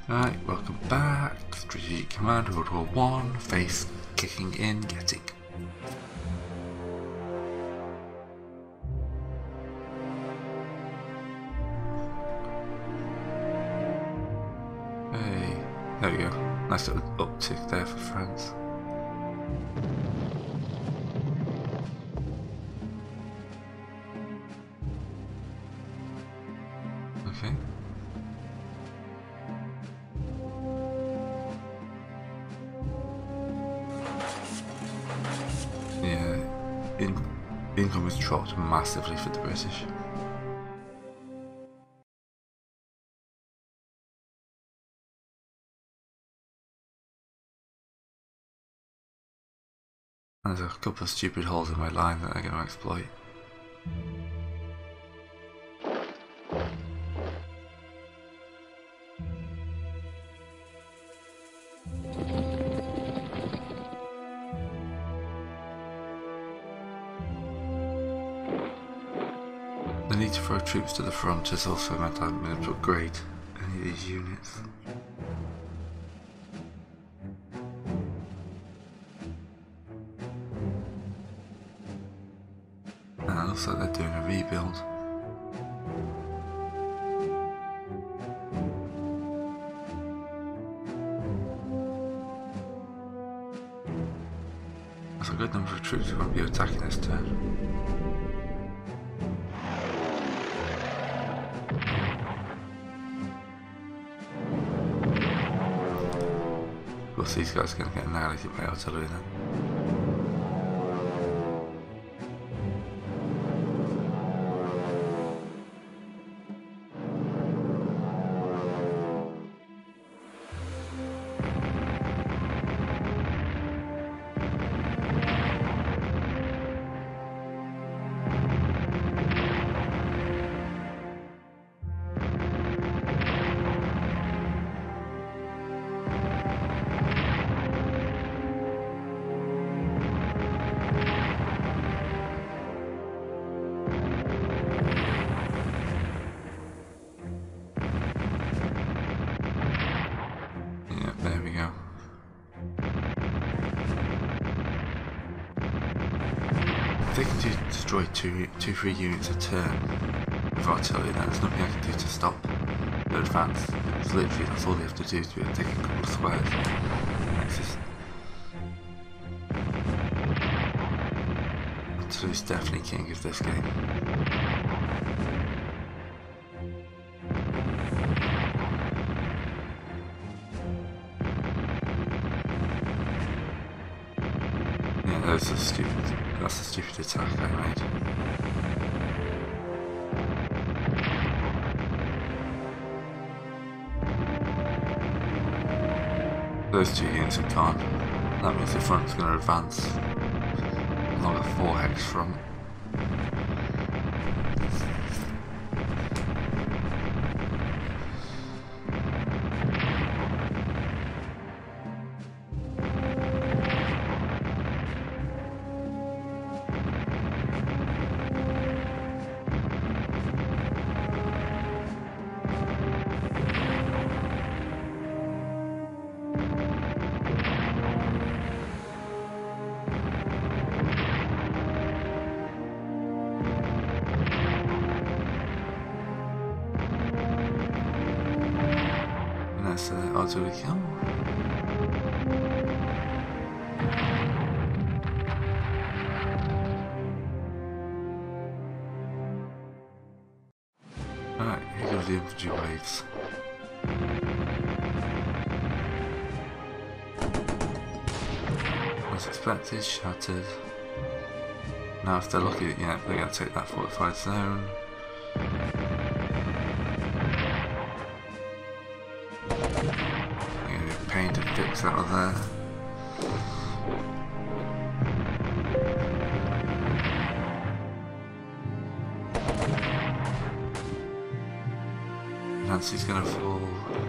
Right, welcome back to Strategic Command World War One. Face kicking in, getting. Hey, there we go. Nice little uptick there for France. Okay. Yeah, income was dropped massively for the British. And there's a couple of stupid holes in my line that I'm going to exploit. The need to throw troops to the front has also meant I'm going to upgrade any of these units. And it looks like they're doing a rebuild. There's a good number of troops who won't be attacking this turn. Of course, these guys are going to get annihilated by artillery then. There we go. If they can destroy two, 3 units a turn with artillery, then there's nothing I can do to stop the advance. It's literally, that's all they have to do to take a couple of squares. Artillery's definitely king of this game. That's a stupid attack I made. Those 2 units are gone. That means the front's going to advance along a 4-hex front. Artillery kill. Alright, here goes the infantry waves. As expected, shattered. Now if they're lucky, yeah, they're going to take that fortified zone. Pain to fix out of there. Nancy's gonna fall.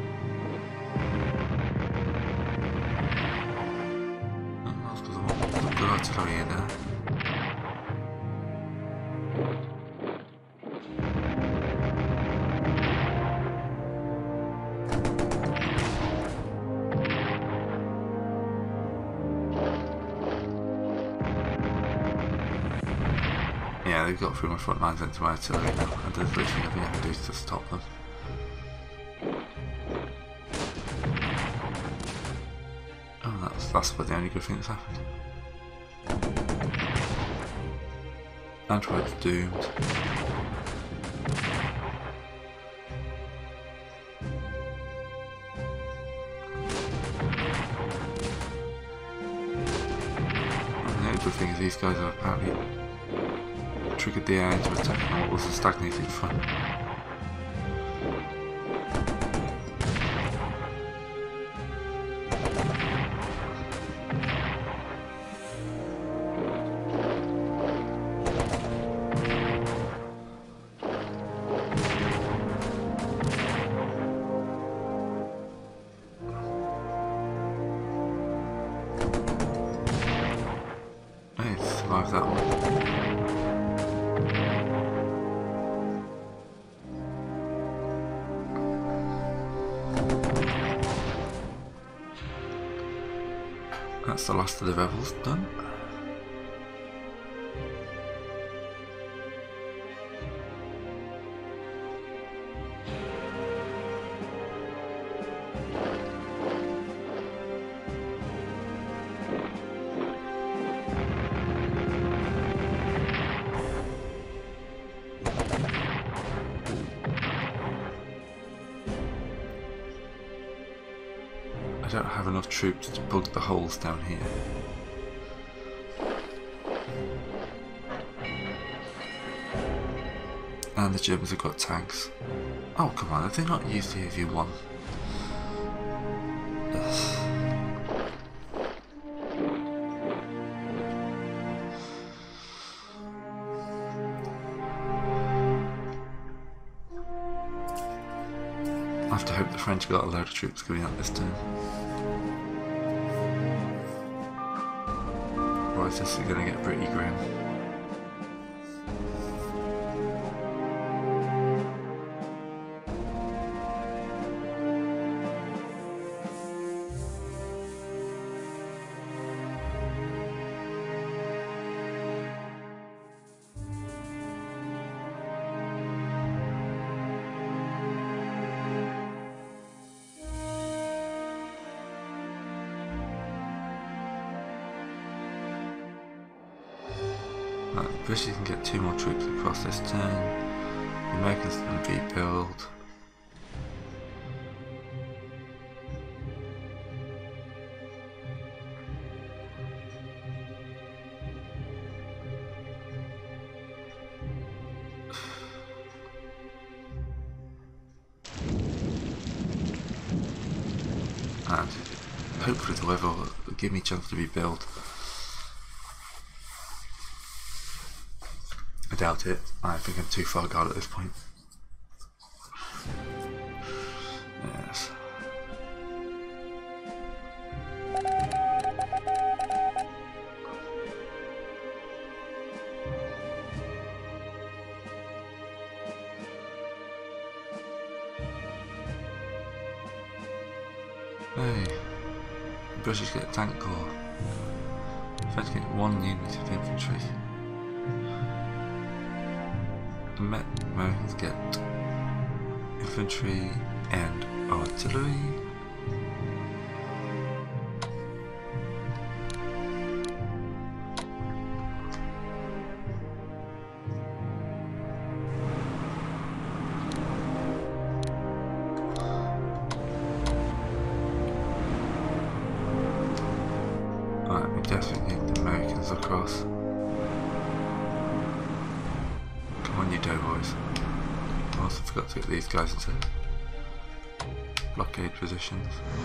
That's because I want some good artillery in there. they've got through my front lines into my artillery now, and there's literally nothing I can do to stop them. Oh, that's about the only good thing that's happened. Antwerp's doomed. And the only good thing is these guys have apparently triggered the air into attacking what was a stagnated front. Survive that one. That's the last of the rebels done. I don't have enough troops to plug the holes down here. And the Germans have got tanks. Oh come on, have they not used the AV-1? I have to hope the French got a load of troops coming out this turn. Otherwise this is going to get pretty grim. Right, the British can get 2 more troops across this turn. The Americans can rebuild. And hopefully the weather will give me a chance to rebuild. I doubt it. I think I'm too far gone at this point. Yes. Hey, the British get a tank corps. French get 1 unit of infantry. The Americans get infantry and artillery. Alright, we definitely need the Americans across. Come on, you doughboys. I also forgot to get these guys into blockade positions.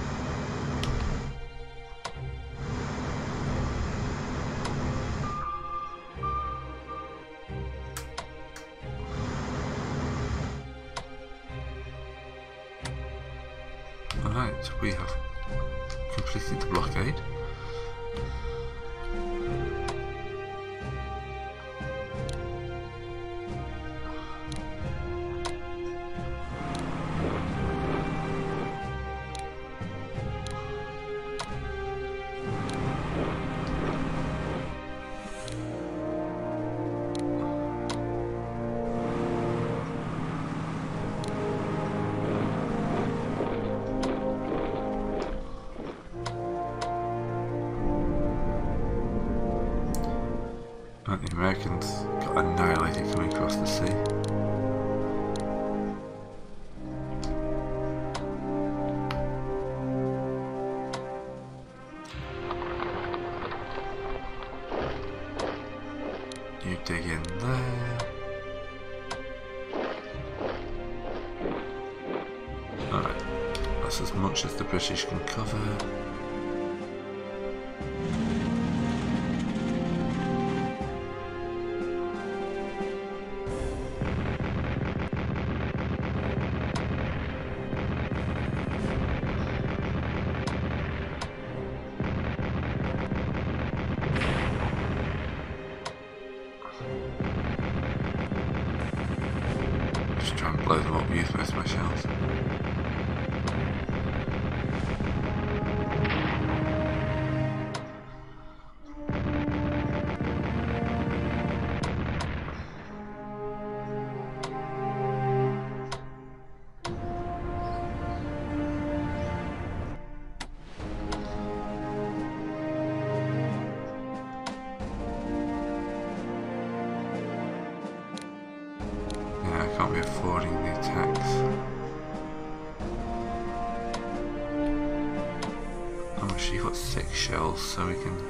Alright, we have completed the blockade. The Americans got annihilated coming across the sea. You dig in there. Alright, that's as much as the British can cover. Just try and blow them up, use most of my shells. I can't be affording the attacks. Oh, she got 6 shells, so we can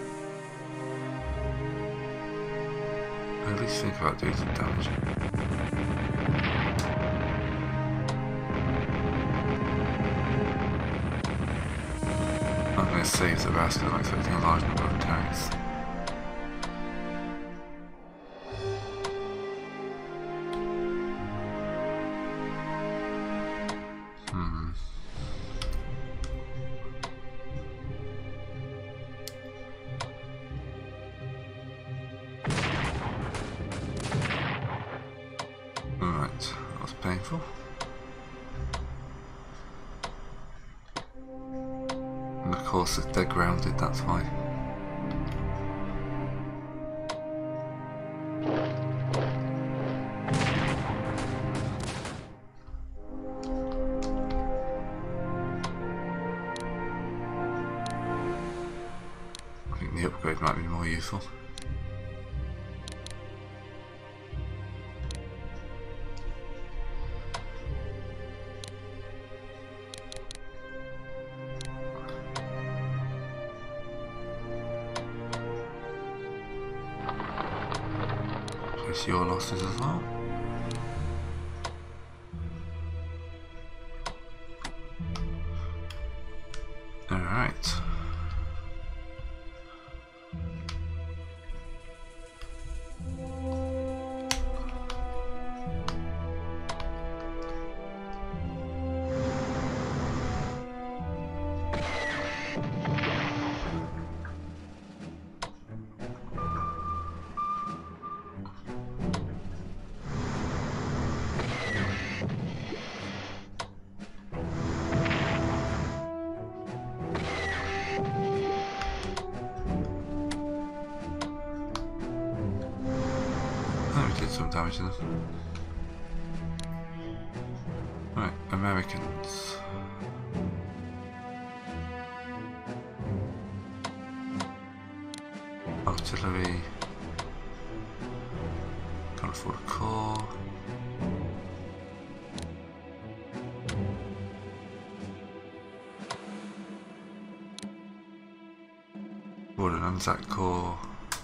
at least think about doing some damage. I'm going to save the rascal. I'm expecting a large number of attacks. Right, that was painful. And of course, if they're grounded, that's why. I think the upgrade might be more useful. Place your losses as well. Alright. Did some damage to them. Right, Americans. Artillery. Can't afford a core. What an Anzac core.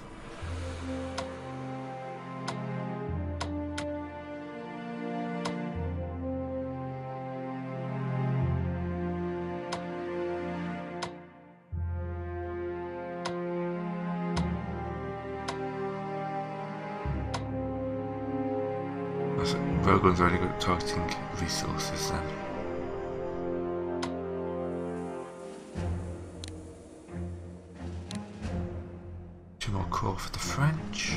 Railguns are only good at targeting resources then. Two more core for the French.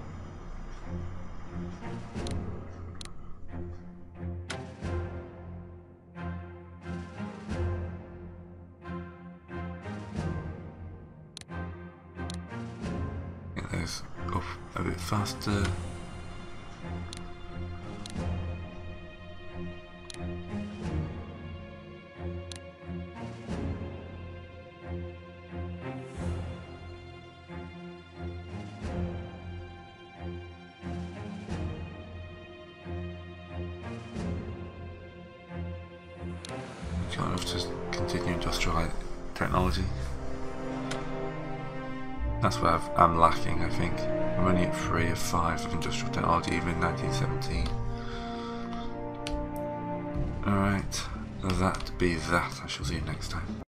Get those up a bit faster. got enough to continue industrial technology. That's where I'm lacking, I think. I'm only at 3 of 5 of industrial technology, even in 1917. Alright, that be that. I shall see you next time.